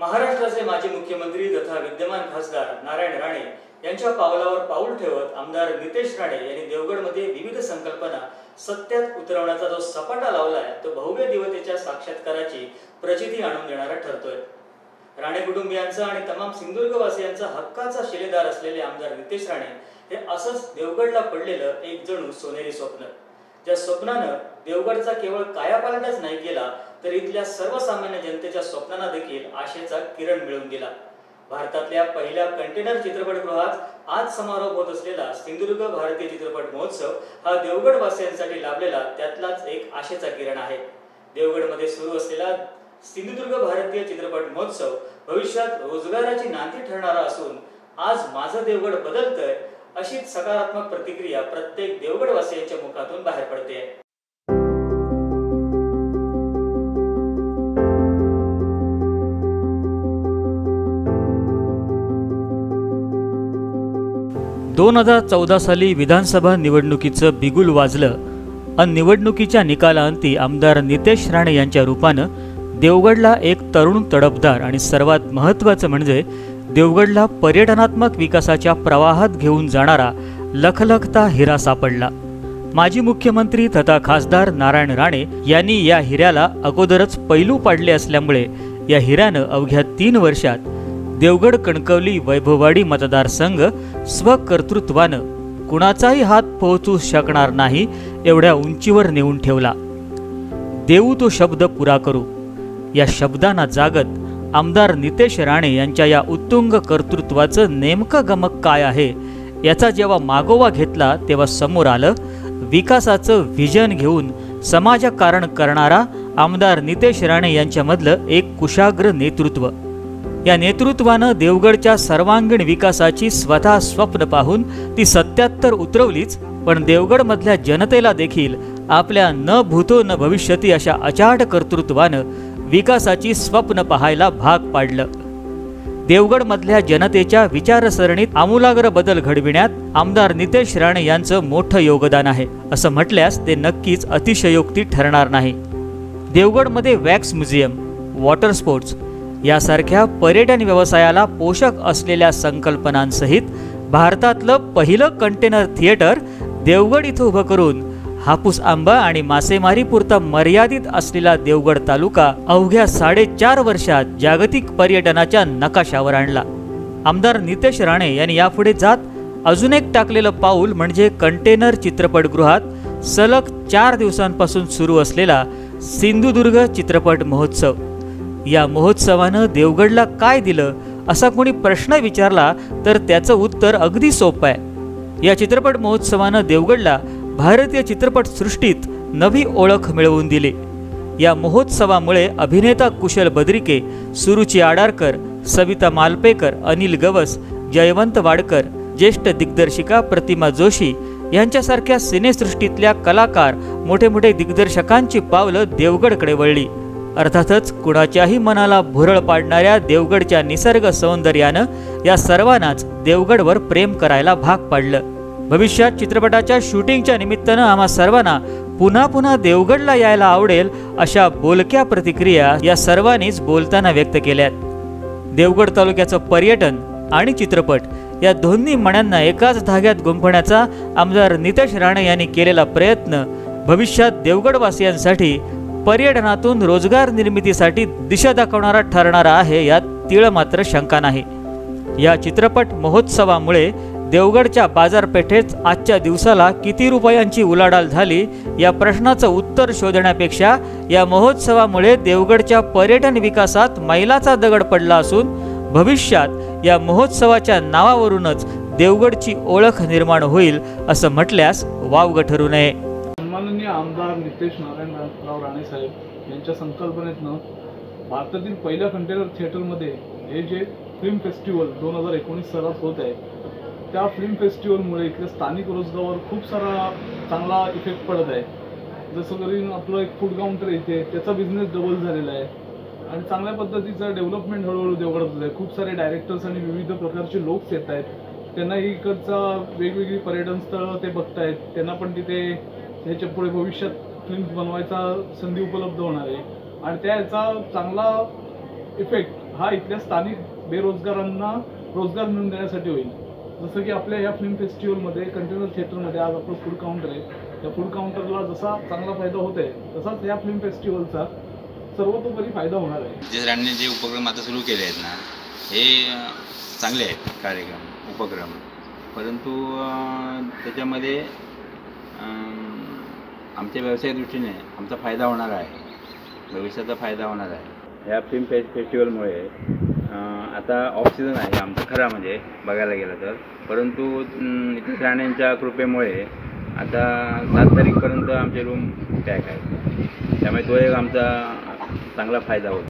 महाराष्ट्राचे माजी मुख्यमंत्री तथा विद्यमान खासदार नारायण राणे यांच्या पावलावर पाऊल ठेवत आमदार नितेश राणे यांनी देवगडमध्ये विविध संकल्पना सत्यात उतरवण्याचा जो सपाटा लावलाय तो भव्य दिवतेच्या साक्षात्काराची प्रचिती आणून देणारा ठरतोय। राणे कुटुंबियांचा आणि तमाम सिंधुदुर्गवासियांचा हक्काचा शिलेदार असलेले आमदार नितेश राणे हे असंच देवगडला पडलेलं एक जणू सोनेरी स्वप्न, ज्या स्वप्नानं देवगडचा केवळ कायापालटच नाही केला तर इथल्या सर्वसामान्य जनतेच्या स्वप्नांना देखील आशेचा किरण मिळवून दिला। भारतातल्या पहिल्या कंटेनर चित्रपटगृहात आज समारोप होत असलेला सिंधुदुर्ग भारतीय चित्रपट महोत्सव हा देवगड वासियांसाठी लाभलेला त्यातलाच एक आशेचा किरण आहे। देवगडमध्ये सुरू असलेला सिंधुदुर्ग भारतीय चित्रपट महोत्सव भविष्यात रोजगाराची नांदी ठरणारा असून आज माझं देवगड बदलतंय अशीच सकारात्मक प्रतिक्रिया प्रत्येक देवगडवासियांच्या मुखातून बाहेर पडते। दोन 2014 साली विधानसभा निवडणुकीचं बिगुल वाजलं आणि निवडणुकीच्या निकालाअंती आमदार नितेश राणे यांच्या रूपानं देवगडला एक तरुण तडफदार आणि सर्वात महत्त्वाचं म्हणजे देवगडला पर्यटनात्मक विकासाच्या प्रवाहात घेऊन जाणारा लखलखता हिरा सापडला। माजी मुख्यमंत्री तथा खासदार नारायण राणे यांनी या हिऱ्याला अगोदरच पैलू पाडले असल्यामुळे या हिऱ्यानं अवघ्या 3 वर्षात देवगड कणकवली वैभववाडी मतदारसंघ स्वकर्तृत्वानं कुणाचाही हात पोहोचू शकणार नाही एवढ्या उंचीवर नेऊन ठेवला। देऊ तो शब्द पुरा करू या शब्दांना जागत आमदार नितेश राणे यांच्या या उत्तुंग कर्तृत्वाचं नेमकं गमक काय आहे याचा जेव्हा मागोवा घेतला तेव्हा समोर आलं विकासाचं व्हिजन घेऊन समाजकारण करणारा आमदार नितेश राणे यांच्यामधलं एक कुशाग्र नेतृत्व। या नेतृत्वानं देवगडच्या सर्वांगीण विकासाची स्वतः स्वप्न पाहून ती सत्यात तर उतरवलीच, पण देवगडमधल्या जनतेला देखील आपल्या न भूतो न भविष्यती अशा अचाट कर्तृत्वानं विकासाची स्वप्न पाहायला भाग पाडलं। देवगडमधल्या जनतेच्या विचारसरणीत आमूलाग्र बदल घडविण्यात आमदार नितेश राणे यांचं मोठं योगदान आहे असं म्हटल्यास ते नक्कीच अतिशयोक्ती ठरणार नाही। देवगडमध्ये वॅक्स म्युझियम, वॉटर स्पोर्ट्स यासारख्या पर्यटन व्यवसायाला पोषक असलेल्या संकल्पनांसहित भारतातलं पहिलं कंटेनर थिएटर देवगड इथं उभं करून हापूस आंबा आणि मासेमारीपुरता मर्यादित असलेला देवगड तालुका अवघ्या 4.5 वर्षात जागतिक पर्यटनाच्या नकाशावर आणला। आमदार नितेश राणे यांनी यापुढे जात अजून एक टाकलेलं पाऊल म्हणजे कंटेनर चित्रपटगृहात सलग 4 दिवसांपासून सुरू असलेला सिंधुदुर्ग चित्रपट महोत्सव। या महोत्सवानं देवगडला काय दिलं असा कोणी प्रश्न विचारला तर त्याचं उत्तर अगदी सोपं आहे। या चित्रपट महोत्सवानं देवगडला भारतीय चित्रपट सृष्टीत नवी ओळख मिळवून दिली। या महोत्सवामुळे अभिनेता कुशल बद्रिके, सुरुची आडारकर, सविता मालपेकर, अनिल गवस, जयवंत वाडकर, ज्येष्ठ दिग्दर्शिका प्रतिमा जोशी यांच्यासारख्या सिनेसृष्टीतल्या कलाकार, मोठे मोठे दिग्दर्शकांची पावलं देवगडकडे वळली। अर्थातच कुणाच्याही मनाला भुरळ पाडणाऱ्या देवगडच्या निसर्ग सौंदर्यानं या सर्वांनाच देवगडवर प्रेम करायला भाग पाडलं। भविष्यात चित्रपटाच्या शूटिंगच्या निमित्तानं आम्हा सर्वांना पुन्हा पुन्हा देवगडला यायला आवडेल अशा बोलक्या प्रतिक्रिया या सर्वांनीच बोलताना व्यक्त केल्यात। देवगड तालुक्याचं पर्यटन आणि चित्रपट या दोन्ही मण्यांना एकाच धाग्यात गुंफण्याचा आमदार नितेश राणे यांनी केलेला प्रयत्न भविष्यात देवगडवासियांसाठी पर्यटनातून रोजगार निर्मितीसाठी दिशा दाखवणारा ठरणारा आहे यात तीळ मात्र शंका नाही। या चित्रपट महोत्सवामुळे देवगडच्या बाजारपेठेत आजच्या दिवसाला किती रुपयांची उलाढाल झाली या प्रश्नाचं उत्तर शोधण्यापेक्षा या महोत्सवामुळे देवगडच्या पर्यटन विकासात मैलाचा दगड पडला असून भविष्यात या महोत्सवाच्या नावावरूनच देवगडची ओळख निर्माण होईल असं म्हटल्यास वावगं ठरू नये। माननीय आमदार नितेश नारायणराव राणे साहेब यांच्या संकल्पनेतनं भारतातील पहिल्या कंटेनर थिएटरमध्ये हे जे फिल्म फेस्टिवल 2019 सालात होत आहे त्या फिल्म फेस्टिवलमुळे इथल्या स्थानिक रोजगारावर खूप सारा चांगला इफेक्ट पडत आहे। जसं करून आपलं एक फूड काउंटर येते त्याचा बिझनेस डबल झालेला आहे आणि चांगल्या पद्धतीचं डेव्हलपमेंट हळूहळू देवगडात होत आहे। खूप सारे डायरेक्टर्स आणि विविध प्रकारचे लोक येत आहेत, त्यांना इकडचा वेगवेगळी पर्यटन स्थळं ते बघतायत, त्यांना पण तिथे ह्याच्या पुढे भविष्यात फिल्म बनवायचा संधी उपलब्ध होणार आहे आणि त्याचा चांगला इफेक्ट हा इथल्या स्थानिक बेरोजगारांना रोजगार मिळवून देण्यासाठी होईल. जसं की आपल्या या फिल्म फेस्टिवलमध्ये कंटेनर थिएटरमध्ये आज आपलं फूड काउंटर आहे. त्या फूड काउंटरला जसा चांगला फायदा होत आहे तसाच या फिल्म फेस्टिवलचा सर्वतोपरी फायदा होणार आहे. नितेश राणेंनी जे उपक्रम आता सुरू केले आहेत ना, हे चांगले आहेत कार्यक्रम उपक्रम, परंतु त्याच्यामध्ये आमच्या व्यवसाय दृष्टीने आमचा फायदा होणार आहे, भविष्याचा फायदा होणार आहे. या फिल्म फेस्टिवलमुळे आता ऑफ सीझन आहे आमचं खरा म्हणजे बघायला गेलं तर, परंतु नितेश राणेंच्या कृपेमुळे आता 7 तारीखपर्यंत आमचे रूम पॅक आहेत. त्यामुळे तो एक आमचा चांगला फायदा होतो.